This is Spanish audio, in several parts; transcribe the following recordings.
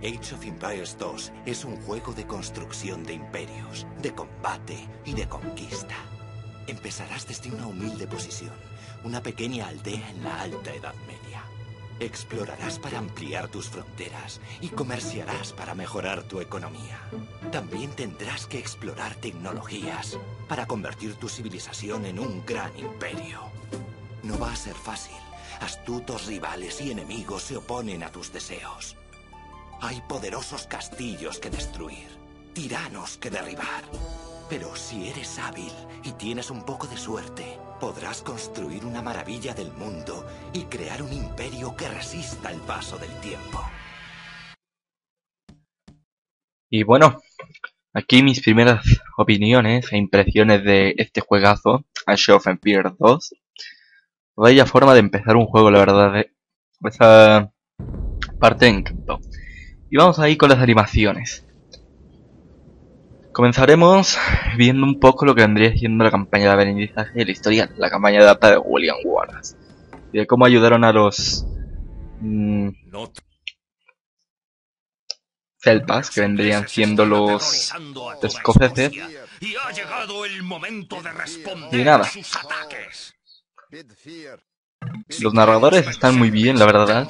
Age of Empires 2 es un juego de construcción de imperios, de combate y de conquista. Empezarás desde una humilde posición, una pequeña aldea en la Alta Edad Media. Explorarás para ampliar tus fronteras y comerciarás para mejorar tu economía. También tendrás que explorar tecnologías para convertir tu civilización en un gran imperio. No va a ser fácil. Astutos rivales y enemigos se oponen a tus deseos. Hay poderosos castillos que destruir, tiranos que derribar. Pero si eres hábil y tienes un poco de suerte, podrás construir una maravilla del mundo y crear un imperio que resista el paso del tiempo. Y bueno, aquí mis primeras opiniones e impresiones de este juegazo, Age of Empires 2. Vaya forma de empezar un juego, la verdad. Esa parte me encantó. Y vamos ahí con las animaciones. Comenzaremos viendo un poco lo que vendría siendo la campaña de aprendizaje de la historia, la campaña de data de William Wallace. Y de cómo ayudaron a los celtas, que vendrían siendo los escoceses. Y nada. Los narradores están muy bien, la verdad.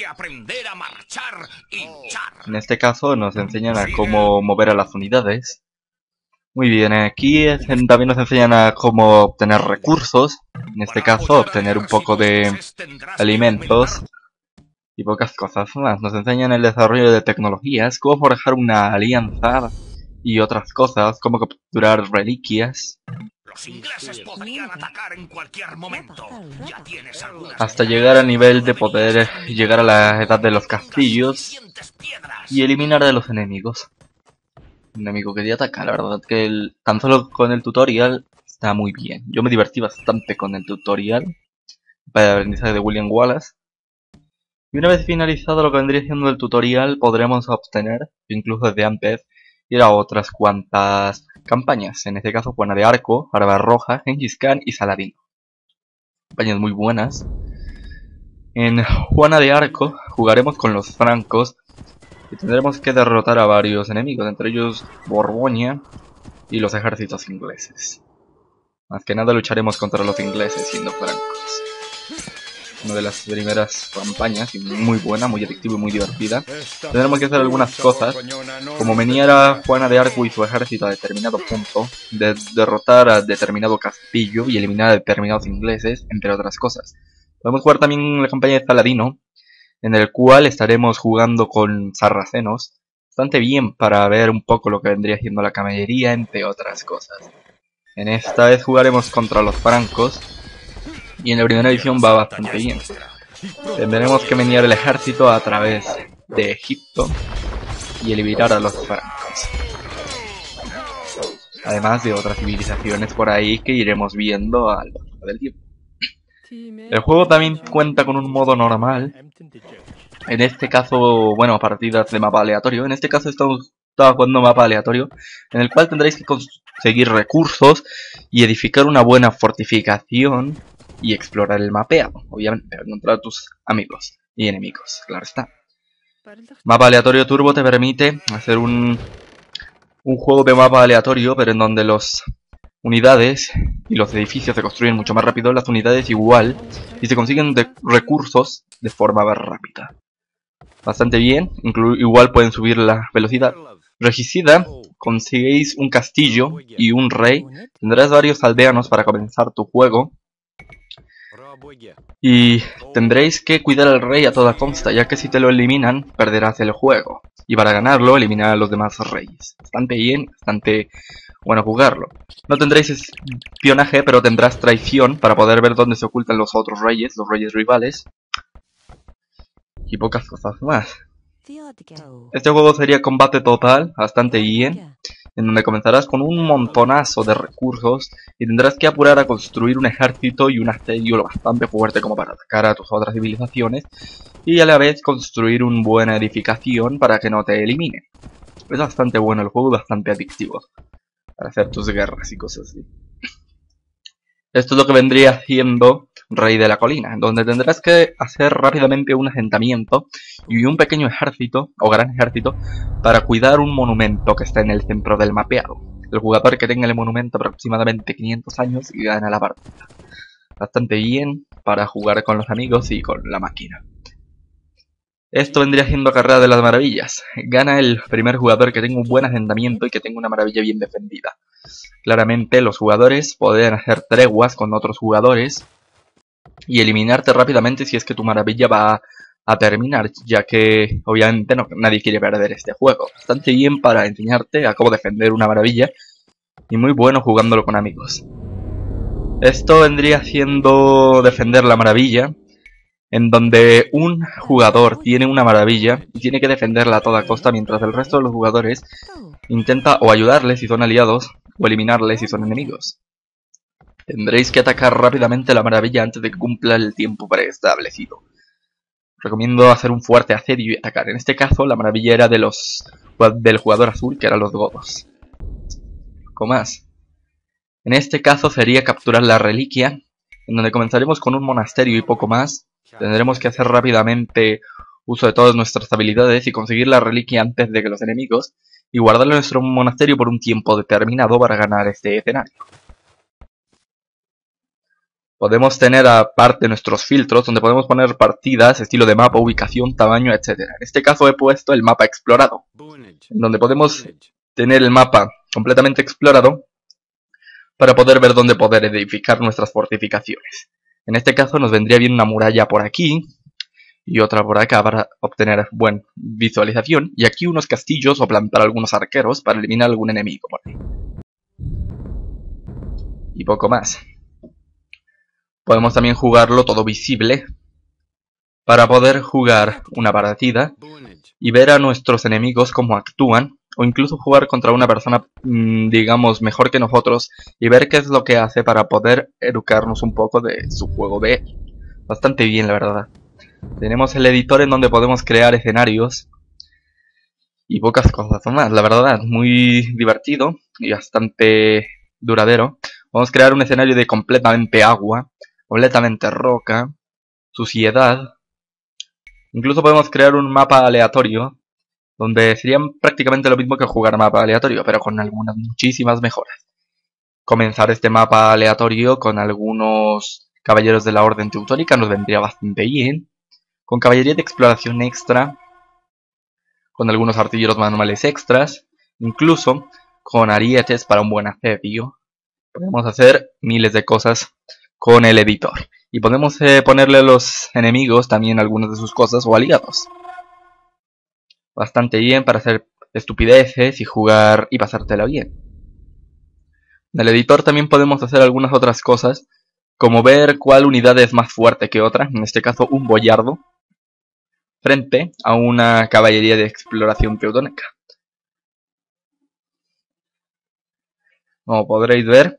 En este caso nos enseñan a cómo mover a las unidades. Muy bien, aquí también nos enseñan a cómo obtener recursos. En este caso, obtener un poco de alimentos y pocas cosas más. Nos enseñan el desarrollo de tecnologías, cómo forjar una alianza y otras cosas, cómo capturar reliquias. Los ingleses podrían atacar en cualquier momento. Ya tienes algunas hasta llegar al nivel de poder llegar a la edad de los castillos y eliminar a los enemigos. Un enemigo que te ataca, la verdad que tan solo con el tutorial está muy bien. Yo me divertí bastante con el tutorial para el aprendizaje de William Wallace. Y una vez finalizado lo que vendría siendo el tutorial, podremos obtener, incluso desde antes, ir a otras cuantas campañas. En este caso, Juana de Arco, Barbarroja, Gengis Khan y Saladino. Campañas muy buenas. En Juana de Arco jugaremos con los francos y tendremos que derrotar a varios enemigos, entre ellos Borgoña y los ejércitos ingleses. Más que nada lucharemos contra los ingleses siendo francos. Una de las primeras campañas, y muy buena, muy adictiva y muy divertida. Tendremos que hacer algunas cosas, como venir a Juana de Arco y su ejército a determinado punto, derrotar a determinado castillo y eliminar a determinados ingleses, entre otras cosas. Podemos jugar también la campaña de Saladino, en el cual estaremos jugando con sarracenos, bastante bien para ver un poco lo que vendría siendo la caballería, entre otras cosas. En esta vez jugaremos contra los francos, y en la primera edición va bastante bien. Tendremos que menear el ejército a través de Egipto y eliminar a los francos. Además de otras civilizaciones por ahí que iremos viendo a lo largo del tiempo. El juego también cuenta con un modo normal. En este caso, bueno, partidas de mapa aleatorio. En este caso estamos jugando mapa aleatorio, en el cual tendréis que conseguir recursos y edificar una buena fortificación y explorar el mapeado, obviamente, para encontrar a tus amigos y enemigos, claro está. Mapa aleatorio turbo te permite hacer un juego de mapa aleatorio, pero en donde las unidades y los edificios se construyen mucho más rápido, las unidades igual, y se consiguen recursos de forma más rápida. Bastante bien, igual pueden subir la velocidad. Regicida, conseguís un castillo y un rey, tendrás varios aldeanos para comenzar tu juego. Y tendréis que cuidar al rey a toda costa, ya que si te lo eliminan, perderás el juego. Y para ganarlo, eliminar a los demás reyes. Bastante bien, bastante bueno jugarlo. No tendréis espionaje, pero tendrás traición para poder ver dónde se ocultan los otros reyes, los reyes rivales. Y pocas cosas más. Este juego sería combate total, bastante bien, en donde comenzarás con un montonazo de recursos y tendrás que apurar a construir un ejército y un asedio lo bastante fuerte como para atacar a tus otras civilizaciones y a la vez construir una buena edificación para que no te eliminen. Es bastante bueno el juego, bastante adictivo para hacer tus guerras y cosas así. Esto es lo que vendría siendo Rey de la Colina, donde tendrás que hacer rápidamente un asentamiento y un pequeño ejército, o gran ejército, para cuidar un monumento que está en el centro del mapeado. El jugador que tenga el monumento aproximadamente 500 años gana la partida. Bastante bien para jugar con los amigos y con la máquina. Esto vendría siendo Carrera de las Maravillas. Gana el primer jugador que tenga un buen asentamiento y que tenga una maravilla bien defendida. Claramente los jugadores pueden hacer treguas con otros jugadores y eliminarte rápidamente si es que tu maravilla va a terminar, ya que obviamente nadie quiere perder este juego. Bastante bien para enseñarte a cómo defender una maravilla y muy bueno jugándolo con amigos. Esto vendría siendo defender la maravilla, en donde un jugador tiene una maravilla y tiene que defenderla a toda costa mientras el resto de los jugadores intenta o ayudarles si son aliados o eliminarles si son enemigos. Tendréis que atacar rápidamente la maravilla antes de que cumpla el tiempo preestablecido. Recomiendo hacer un fuerte asedio y atacar. En este caso la maravilla era del jugador azul, que eran los godos. Poco más. En este caso sería capturar la reliquia, en donde comenzaremos con un monasterio y poco más. Tendremos que hacer rápidamente uso de todas nuestras habilidades y conseguir la reliquia antes de que los enemigos, y guardarla en nuestro monasterio por un tiempo determinado para ganar este escenario. Podemos tener aparte nuestros filtros, donde podemos poner partidas, estilo de mapa, ubicación, tamaño, etc. En este caso he puesto el mapa explorado, en donde podemos tener el mapa completamente explorado para poder ver dónde poder edificar nuestras fortificaciones. En este caso nos vendría bien una muralla por aquí y otra por acá para obtener buena visualización. Y aquí unos castillos o plantar algunos arqueros para eliminar algún enemigo por ahí. Y poco más. Podemos también jugarlo todo visible para poder jugar una partida y ver a nuestros enemigos cómo actúan. O incluso jugar contra una persona, digamos, mejor que nosotros y ver qué es lo que hace para poder educarnos un poco de su juego de él. Bastante bien, la verdad. Tenemos el editor en donde podemos crear escenarios y pocas cosas más. La verdad, muy divertido y bastante duradero. Vamos a crear un escenario de completamente agua, completamente roca, suciedad. Incluso podemos crear un mapa aleatorio, donde serían prácticamente lo mismo que jugar mapa aleatorio, pero con algunas muchísimas mejoras. Comenzar este mapa aleatorio con algunos caballeros de la Orden Teutónica nos vendría bastante bien. Con caballería de exploración extra, con algunos artilleros manuales extras, incluso con arietes para un buen asedio. Podemos hacer miles de cosas con el editor. Y podemos ponerle a los enemigos también algunas de sus cosas o aliados. Bastante bien para hacer estupideces y jugar y pasártela bien. En el editor también podemos hacer algunas otras cosas, como ver cuál unidad es más fuerte que otra, en este caso un boyardo, frente a una caballería de exploración teutónica. Como podréis ver,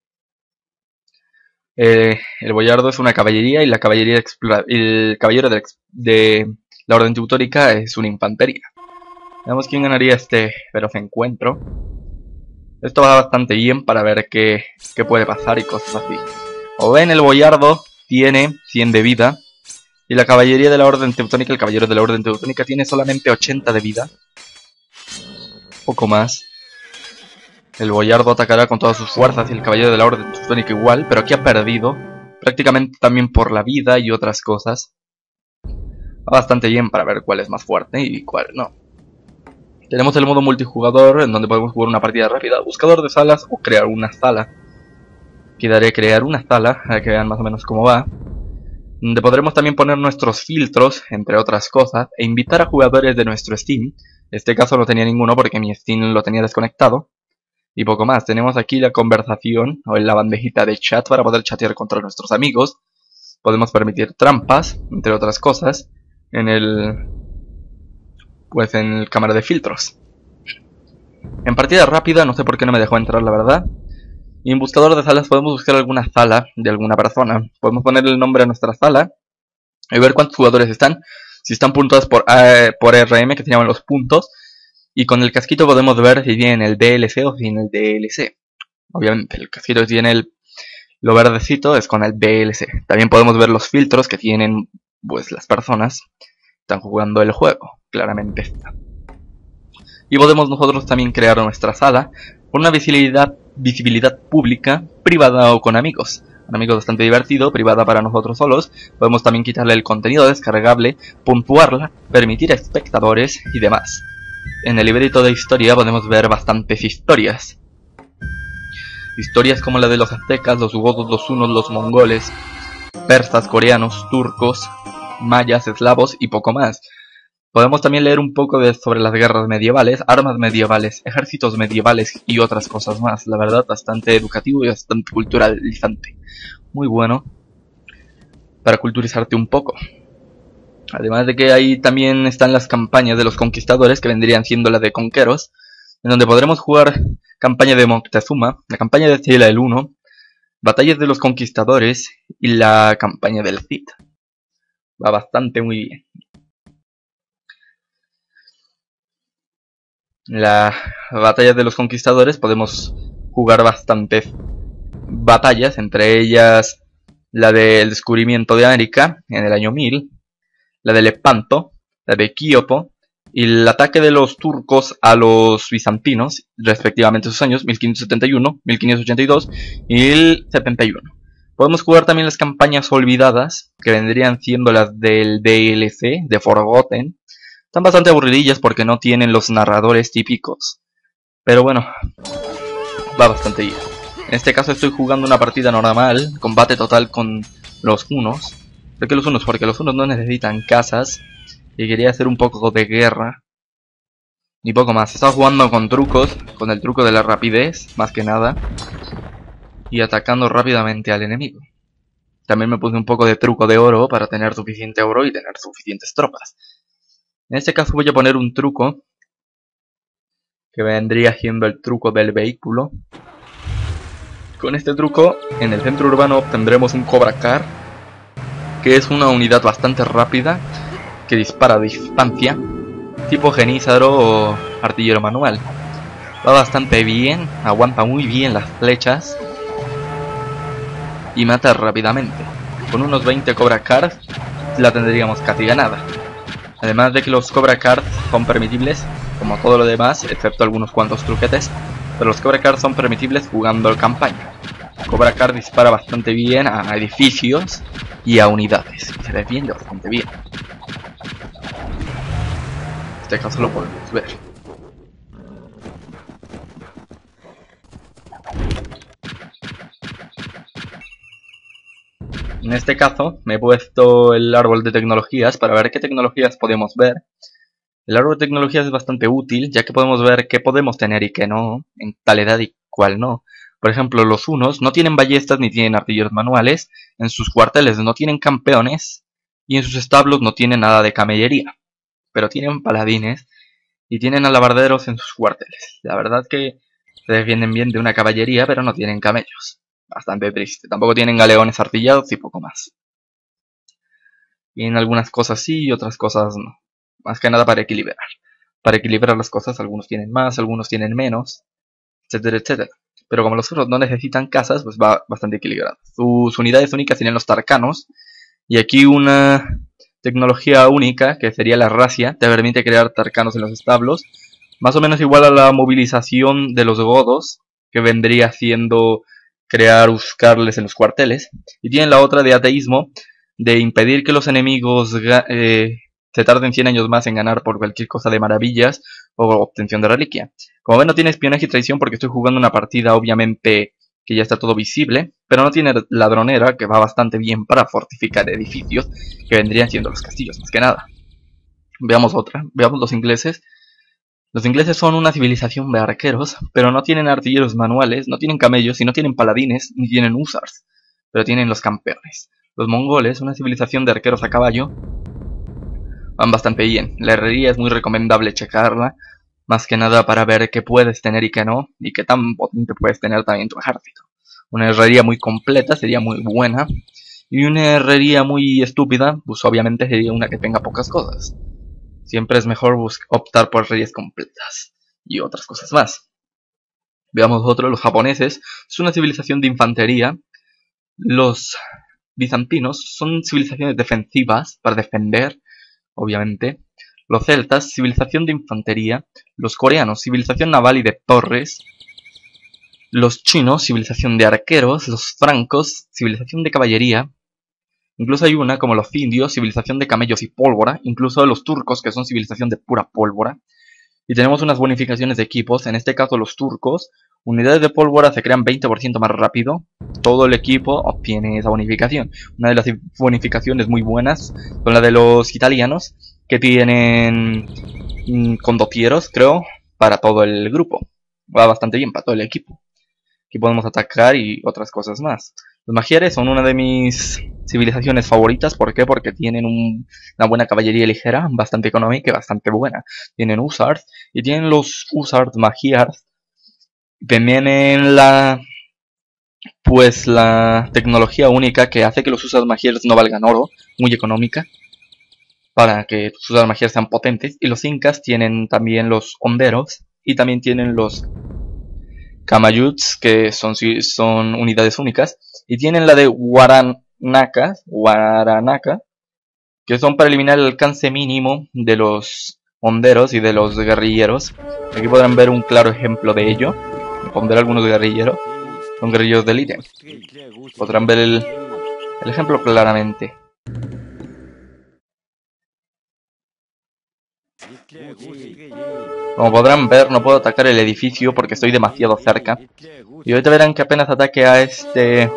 el boyardo es una caballería y la caballería el caballero de la Orden Teutónica es una infantería. Veamos quién ganaría este feroz encuentro. Esto va bastante bien para ver qué puede pasar y cosas así. Como ven, el boyardo tiene 100 de vida. Y la caballería de la Orden Teutónica, el caballero de la Orden Teutónica, tiene solamente 80 de vida. Poco más. El boyardo atacará con todas sus fuerzas y el caballero de la Orden Teutónica igual. Pero aquí ha perdido. Prácticamente también por la vida y otras cosas. Va bastante bien para ver cuál es más fuerte y cuál no. Tenemos el modo multijugador, en donde podemos jugar una partida rápida, buscador de salas o crear una sala. Aquí daré crear una sala, para que vean más o menos cómo va. Donde podremos también poner nuestros filtros, entre otras cosas, e invitar a jugadores de nuestro Steam. En este caso no tenía ninguno porque mi Steam lo tenía desconectado. Y poco más, tenemos aquí la conversación, o en la bandejita de chat para poder chatear contra nuestros amigos. Podemos permitir trampas, entre otras cosas, en el cámara de filtros. En partida rápida, no sé por qué no me dejó entrar, la verdad. Y en buscador de salas podemos buscar alguna sala de alguna persona. Podemos poner el nombre a nuestra sala y ver cuántos jugadores están. Si están puntuados por RM, que se llaman los puntos. Y con el casquito podemos ver si tienen el DLC o si tienen el DLC. Obviamente el casquito tiene Lo verdecito es con el DLC. También podemos ver los filtros que tienen pues las personas que están jugando el juego. Claramente está. Y podemos nosotros también crear nuestra sala con una visibilidad pública, privada o con amigos. Un amigo bastante divertido, privada para nosotros solos. Podemos también quitarle el contenido descargable, puntuarla, permitir espectadores y demás. En el librito de historia podemos ver bastantes historias. Historias como la de los aztecas, los godos, los hunos, los mongoles, persas, coreanos, turcos, mayas, eslavos y poco más. Podemos también leer un poco sobre las guerras medievales, armas medievales, ejércitos medievales y otras cosas más. La verdad, bastante educativo y bastante culturalizante. Muy bueno para culturizarte un poco. Además de que ahí también están las campañas de los conquistadores, que vendrían siendo las de conqueros, en donde podremos jugar campaña de Moctezuma, la campaña de Attila el Uno, batallas de los conquistadores y la campaña del Cid. Va bastante muy bien. La batalla de los conquistadores podemos jugar bastantes batallas, entre ellas la del descubrimiento de América en el año 1000, la de Lepanto, la de Quiopo y el ataque de los turcos a los bizantinos, respectivamente sus años 1571, 1582 y el 71. Podemos jugar también las campañas olvidadas, que vendrían siendo las del DLC de Forgotten. Están bastante aburridillas porque no tienen los narradores típicos. Pero bueno, va bastante bien. En este caso estoy jugando una partida normal, combate total con los hunos. ¿Por qué los hunos? Porque los hunos no necesitan casas. Y quería hacer un poco de guerra. Y poco más. Estaba jugando con trucos, con el truco de la rapidez, más que nada. Y atacando rápidamente al enemigo. También me puse un poco de truco de oro para tener suficiente oro y tener suficientes tropas. En este caso voy a poner un truco que vendría siendo el truco del vehículo. Con este truco, en el centro urbano obtendremos un Cobra Car, que es una unidad bastante rápida que dispara a distancia, tipo genízaro o artillero manual. Va bastante bien, aguanta muy bien las flechas y mata rápidamente. Con unos 20 Cobra Cars la tendríamos casi ganada. Además de que los Cobra Cars son permitibles, como todo lo demás, excepto algunos cuantos truquetes, pero los Cobra Cars son permitibles jugando el campaña. Cobra Car dispara bastante bien a edificios y a unidades, se defiende bastante bien. En este caso lo podemos ver. En este caso me he puesto el árbol de tecnologías para ver qué tecnologías podemos ver. El árbol de tecnologías es bastante útil, ya que podemos ver qué podemos tener y qué no, en tal edad y cuál no. Por ejemplo, los hunos no tienen ballestas ni tienen artilleros manuales, en sus cuarteles no tienen campeones y en sus establos no tienen nada de camellería. Pero tienen paladines y tienen alabarderos en sus cuarteles. La verdad que se defienden bien de una caballería, pero no tienen camellos. Bastante triste. Tampoco tienen galeones artillados y poco más. Tienen algunas cosas sí y otras cosas no. Más que nada para equilibrar. Para equilibrar las cosas, algunos tienen más, algunos tienen menos, etcétera, etcétera. Pero como los otros no necesitan casas, pues va bastante equilibrado. Sus unidades únicas tienen los tarcanos. Y aquí una tecnología única, que sería la racia, te permite crear tarcanos en los establos. Más o menos igual a la movilización de los godos, que vendría siendo crear uscarles en los cuarteles. Y tienen la otra de ateísmo, de impedir que los enemigos se tarden 100 años más en ganar por cualquier cosa de maravillas o obtención de reliquia. Como ven, no tiene espionaje y traición porque estoy jugando una partida obviamente que ya está todo visible, pero no tiene ladronera, que va bastante bien para fortificar edificios, que vendrían siendo los castillos más que nada. Veamos otra, veamos los ingleses. Los ingleses son una civilización de arqueros, pero no tienen artilleros manuales, no tienen camellos y no tienen paladines, ni tienen húsars, pero tienen los campeones. Los mongoles, una civilización de arqueros a caballo, van bastante bien. La herrería es muy recomendable checarla, más que nada para ver qué puedes tener y qué no, y qué tan potente puedes tener también tu ejército. Una herrería muy completa sería muy buena, y una herrería muy estúpida, pues obviamente sería una que tenga pocas cosas. Siempre es mejor optar por herrerías completas, y otras cosas más. Veamos otro, los japoneses. Es una civilización de infantería, Los bizantinos son civilizaciones defensivas, para defender, obviamente. Los celtas, civilización de infantería. Los coreanos, civilización naval y de torres. Los chinos, civilización de arqueros. Los francos, civilización de caballería. Incluso hay una, como los indios, civilización de camellos y pólvora. Incluso los turcos, que son civilización de pura pólvora. Y tenemos unas bonificaciones de equipos. En este caso los turcos, unidades de pólvora se crean 20% más rápido. Todo el equipo obtiene esa bonificación. Una de las bonificaciones muy buenas son la de los italianos, que tienen condotieros, creo, para todo el grupo. Va bastante bien para todo el equipo. Aquí podemos atacar y otras cosas más. Los magieres son una de mis civilizaciones favoritas. ¿Por qué? Porque tienen una buena caballería ligera, bastante económica y bastante buena. Tienen husars y tienen los husars magiars. También en la tecnología única que hace que los husars magiars no valgan oro, muy económica, para que sus husars magiars sean potentes. Y los incas tienen también los honderos y también tienen los Kamayuts, que son unidades únicas, y tienen la de Guaranaca, que son para eliminar el alcance mínimo de los honderos y de los guerrilleros. Aquí podrán ver un claro ejemplo de ello. Pondré algunos guerrilleros, son guerrilleros de élite. Podrán ver el ejemplo claramente. Como podrán ver, no puedo atacar el edificio porque estoy demasiado cerca. Y ahorita verán que apenas ataque a este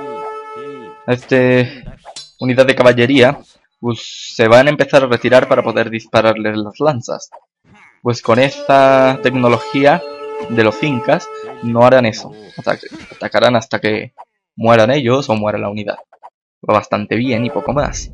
unidad de caballería, pues se van a empezar a retirar para poder dispararles las lanzas. Pues con esta tecnología de los incas no harán eso. Atacarán hasta que mueran ellos o muera la unidad. Va bastante bien y poco más.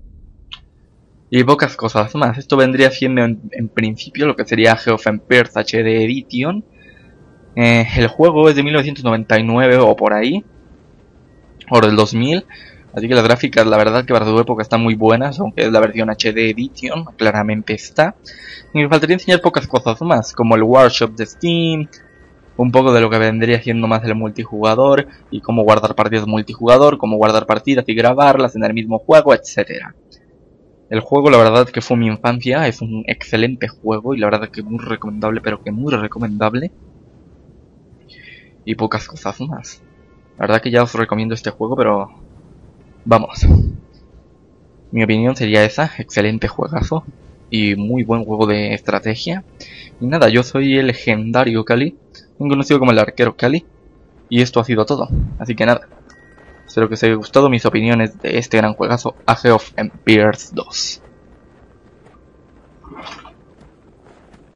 Y pocas cosas más. Esto vendría siendo en principio lo que sería Age of Empires HD Edition. El juego es de 1999 o por ahí, o del 2000. Así que las gráficas, la verdad que para su época están muy buenas, aunque es la versión HD Edition, claramente está. Y me faltaría enseñar pocas cosas más, como el Workshop de Steam, un poco de lo que vendría siendo más el multijugador, y cómo guardar partidas multijugador, cómo guardar partidas y grabarlas en el mismo juego, etcétera. El juego, la verdad que fue mi infancia, es un excelente juego y la verdad que muy recomendable, pero que muy recomendable. Y pocas cosas más. La verdad que ya os recomiendo este juego, pero vamos. Mi opinión sería esa, excelente juegazo y muy buen juego de estrategia. Y nada, yo soy el legendario Cali, conocido como el arquero Cali, y esto ha sido todo. Así que nada. Espero que os haya gustado mis opiniones de este gran juegazo Age of Empires 2.